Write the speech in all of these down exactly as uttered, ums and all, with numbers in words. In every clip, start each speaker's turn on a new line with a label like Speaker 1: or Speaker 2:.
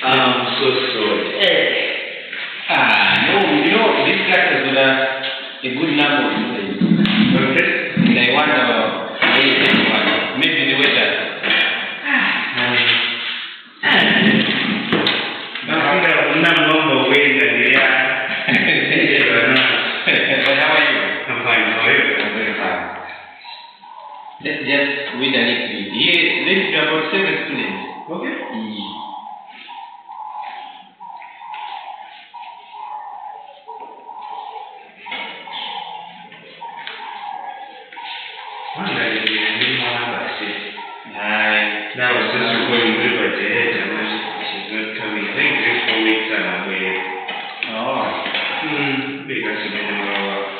Speaker 1: I'm so sorry.
Speaker 2: Eh. Ah, no, you know, this class has got a, a good number of students.
Speaker 1: Okay.
Speaker 2: And I wonder, uh, maybe the weather.
Speaker 1: Nafikiri kuna mambo wengi ndia.
Speaker 2: But how are you?
Speaker 1: I'm fine. How are you?
Speaker 2: I'm very fine. Let's just read a little bit. Here, let's be about seven students.
Speaker 1: Okay.
Speaker 2: Mm.
Speaker 1: Wanda ni mwana basi.
Speaker 2: Hi.
Speaker 1: Now it's just recording with her dad and she's not coming. I think three, four weeks out away.
Speaker 2: Oh.
Speaker 1: Hmm. Because she's been in our work.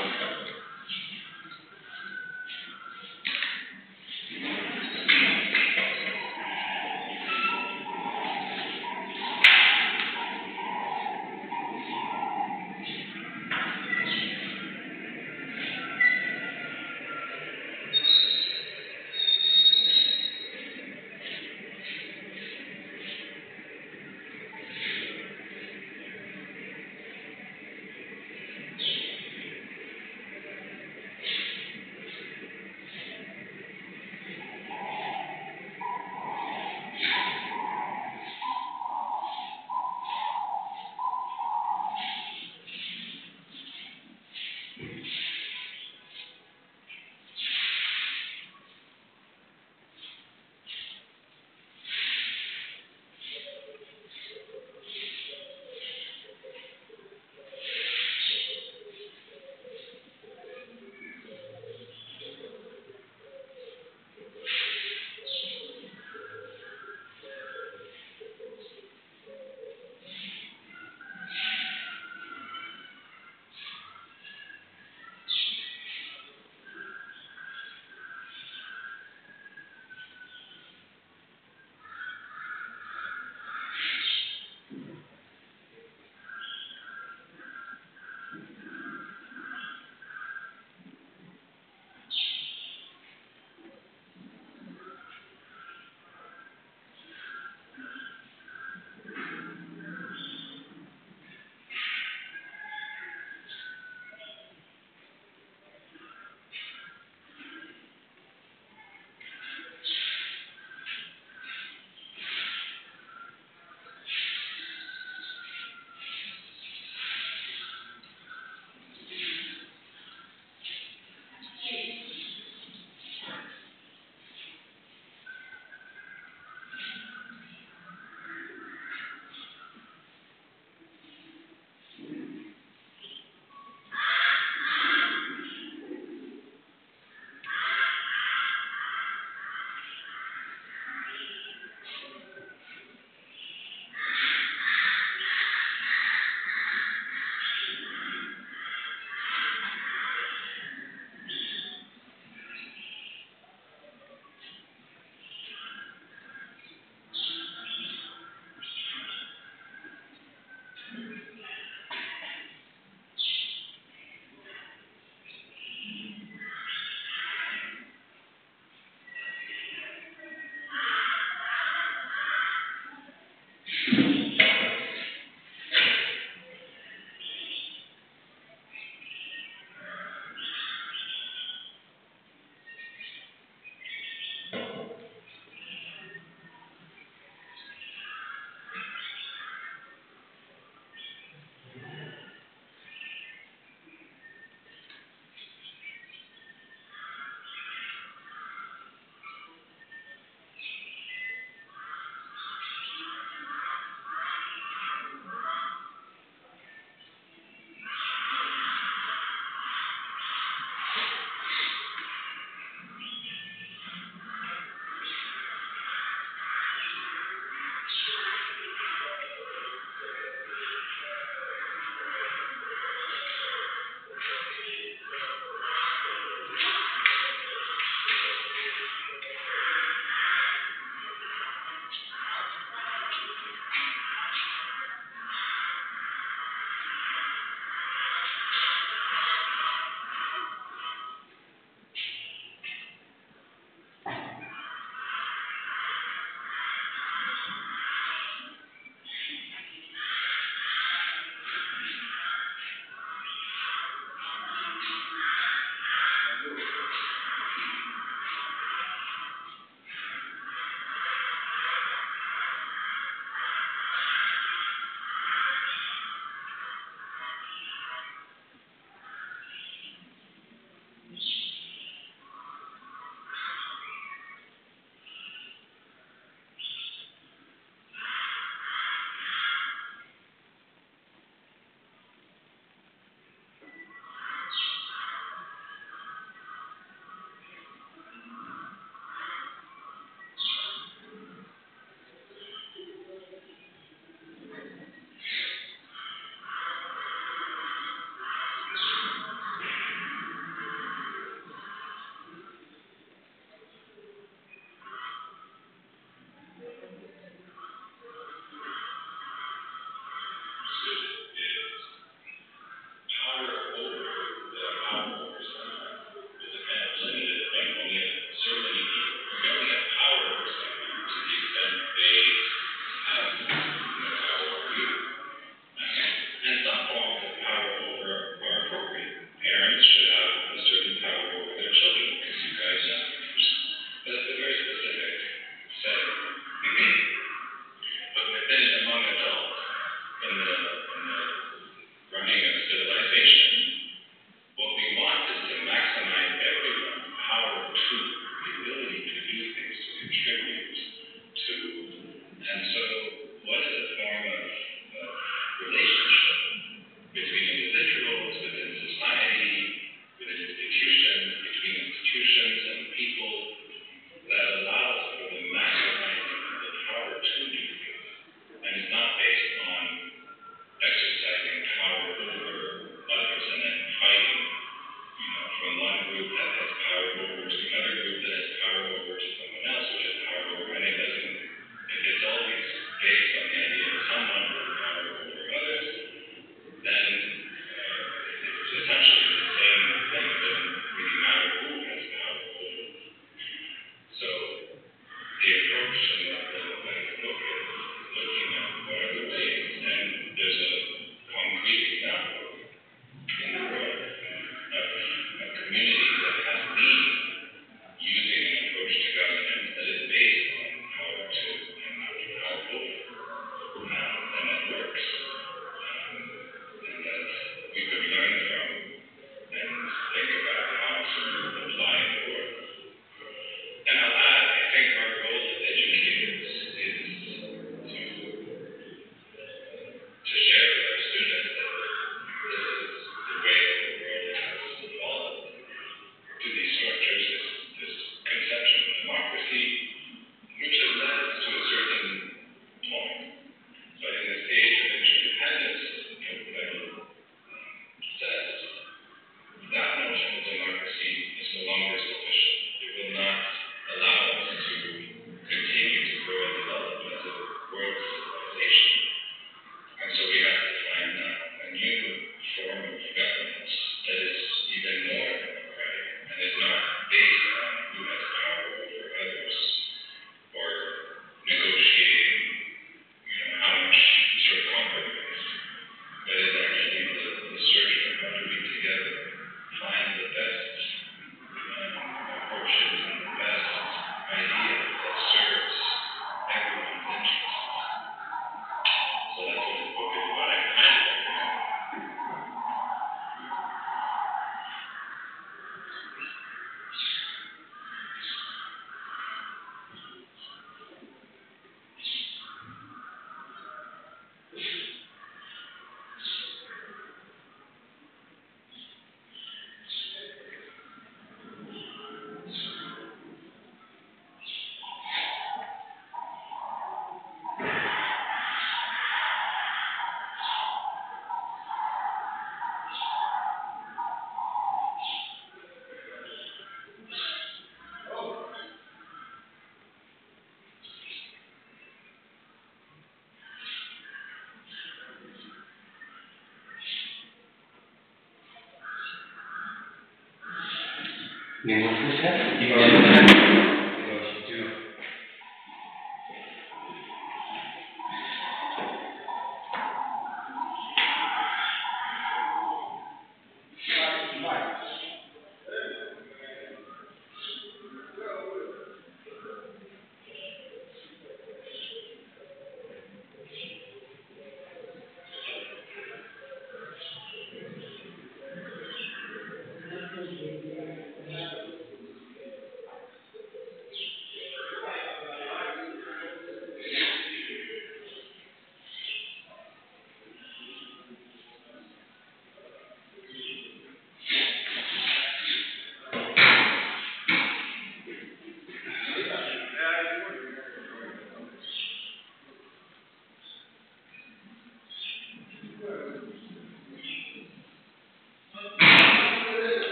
Speaker 2: Negotiation? Negotiation.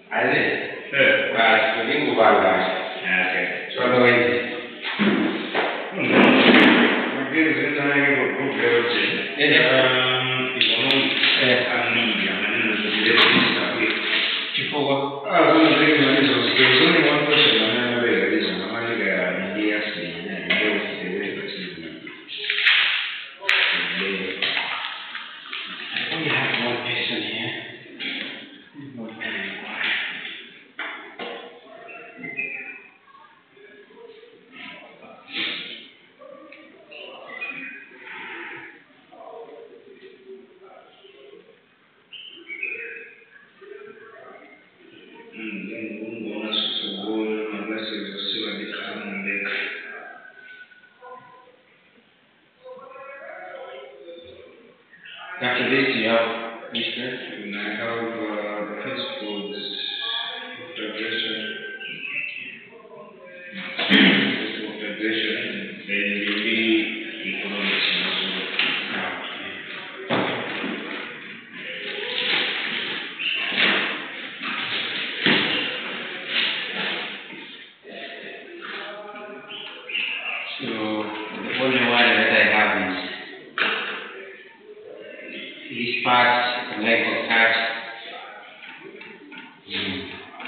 Speaker 2: Ada.
Speaker 1: Eh.
Speaker 2: Mas minggu balas.
Speaker 1: Oke.
Speaker 2: Soalnya ini.
Speaker 1: Mungkin sekarang ini buku berarti.
Speaker 2: Ya.
Speaker 1: Ekonomi. Eh. Kami yang mana nanti jadi tapi.
Speaker 2: Cukup.
Speaker 1: Ah, kalau dari mana so skills only one question mana ada dari sana mana ada dia sih, nah dia mesti dia pasti.
Speaker 2: I only have one person here. Not very quiet. After this, you have Mister
Speaker 1: And I have uh, principles of digestion, principle of digestion, and then maybe economics also.
Speaker 2: So the only one that I have is this part, like the start. Mm.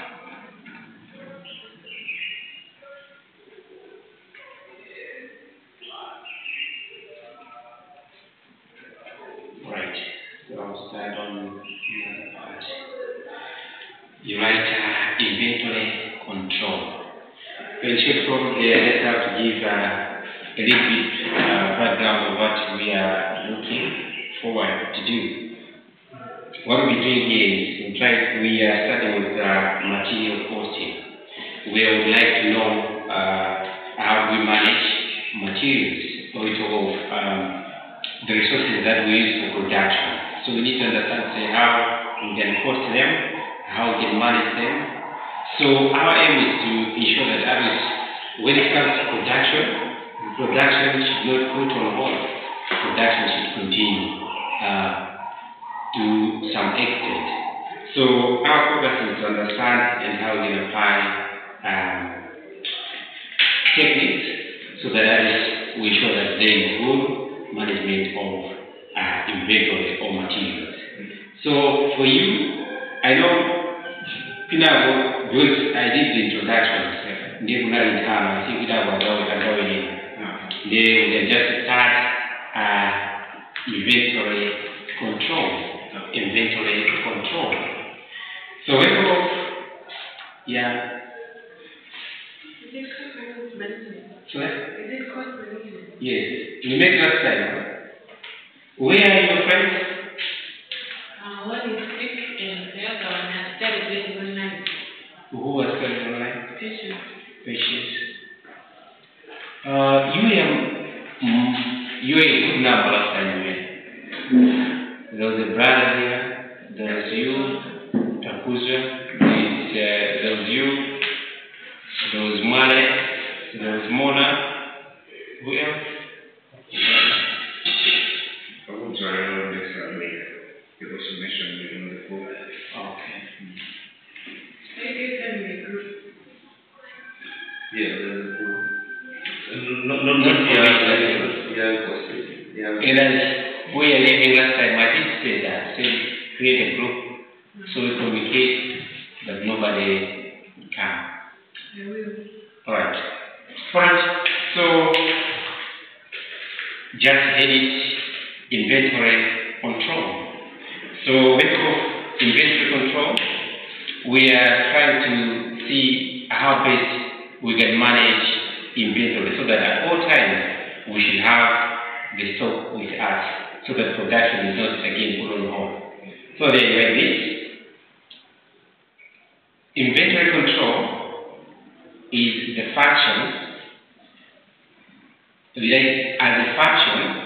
Speaker 2: Right. So I'll start on another part. You write uh, inventory control. Well, straightforward there, let's have to give uh, a little bit uh, background of what we are looking forward to do. What we're doing here is, in fact, we are starting with uh, material costing, where we would like to know uh, how we manage materials, or of um, the resources that we use for production. So we need to understand, say, how we can cost them, how we can manage them. So our aim is to ensure that at least when it comes to production, production should not put on hold. Production should continue uh, to some extent. So our focus is to understand and how we can apply um, techniques so that at least we ensure that there is good management of uh, inventory or materials. So for you, I know Pinabo, because I did the introductions, Nibuna I think Pinabo can go in. They will just start uh, inventory control. Inventory control. So we go, yeah.
Speaker 3: Is it cost management?
Speaker 2: Sorry?
Speaker 3: Is it cost management?
Speaker 2: Yes. You make that time. Where are your friends?
Speaker 3: Uh, one is sick and the other one has started doing online.
Speaker 2: Who was studying online?
Speaker 3: Patients.
Speaker 2: Patients. Uh, you are, mm, you are a good number last time you There was a brother here, there was you, Takuza, uh, there was you, there was Male, there was Mona. Who else?
Speaker 1: I won't try to learn this uh, later. It was mentioned in the book.
Speaker 2: Okay.
Speaker 3: I gave them the group.
Speaker 1: Yeah, there's a book. Not, not, not the other, yeah, it was, yeah.
Speaker 2: And as we are living last time, I did say that, say create a group so we communicate, but nobody can.
Speaker 3: I will.
Speaker 2: Alright. Alright, so just edit inventory control. So when we go inventory control, we are trying to see how best we can manage inventory so that at all times we should have the stock with us so that production is not again put on hold. So then like this, inventory control is the function, like as a function,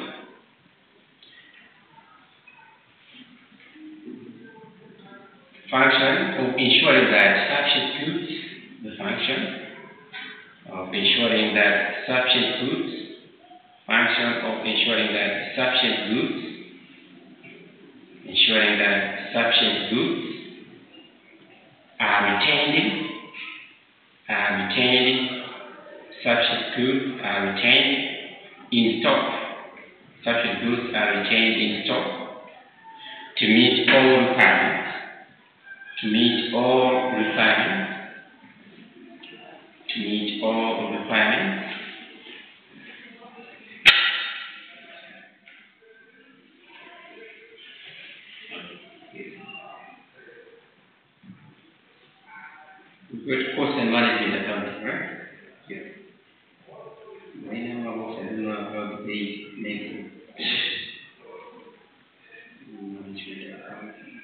Speaker 2: function of ensuring that sufficient goods, the function of ensuring that sufficient goods, function of ensuring that sufficient goods, ensuring that sufficient goods are goods are retained in stock. Sufficient goods are retained in stock to meet all requirements. To meet all requirements. To meet all requirements. Good cost and management accounting, right?
Speaker 1: Yeah.
Speaker 2: I know about, I don't know about the making. Management accounting.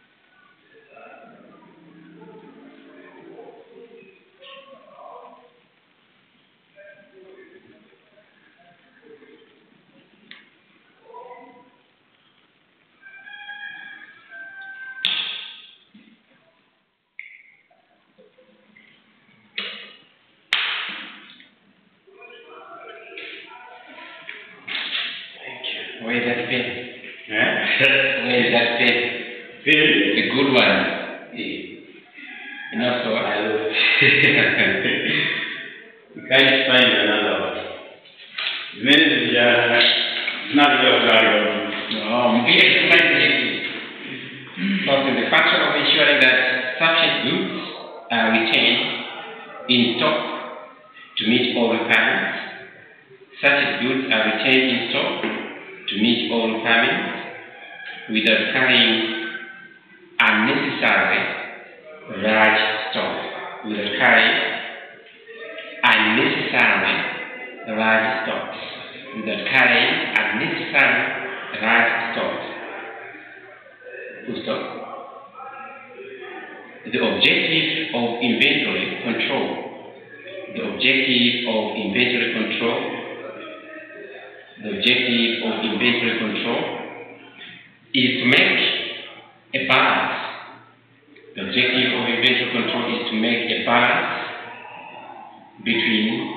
Speaker 2: Where is that pen?
Speaker 1: Huh?
Speaker 2: Where is that pen?
Speaker 1: Pen?
Speaker 2: The good one.
Speaker 1: Yeah.
Speaker 2: You know, so
Speaker 1: I look. You can't find another one. Then you are not your value.
Speaker 2: no, be explained. Because the function of ensuring that sufficient goods are retained in stock to meet all requirements. Such goods are retained in stock to meet all requirements without carrying unnecessary large stock. Without carrying unnecessary large stocks. Without carrying unnecessary large stocks. Full stop. The objective of inventory control. The objective of inventory control. The objective of inventory control is to make a balance. The objective of inventory control is to make a balance between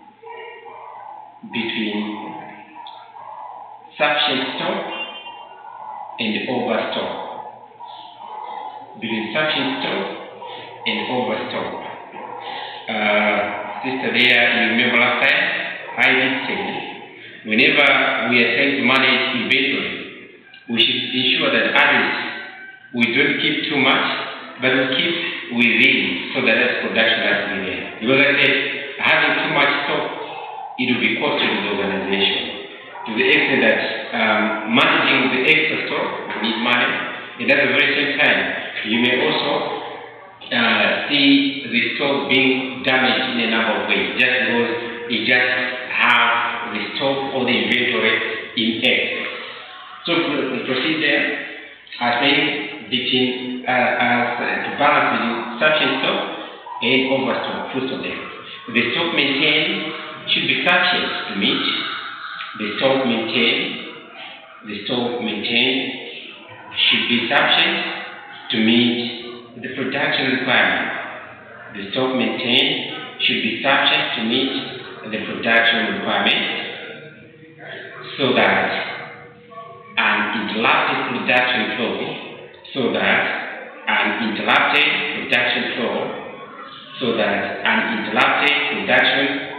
Speaker 2: between sufficient stock and overstock. Between sufficient stock and overstock. Uh, Sister there, you remember last time I did say, whenever we are trying to manage inventory, we should ensure that at least we don't keep too much, but we keep within so that that's production has to be there. Because I said, having too much stock, it will be costly to the organization. To the extent that um, managing the extra stock needs money, and at the very same time, you may also uh, see the stock being damaged in a number of ways, just because you just have the stock or the inventory in excess. So the procedure are saying between uh, as uh, to balance between sufficient stock and overstock. First of them, the stock maintained should be sufficient to meet the stock maintained. The stock maintained should be sufficient to meet the production requirement. The stock maintained should be sufficient to meet the production requirement, so that an interrupted production flow, so that an interrupted production flow, so that an interrupted production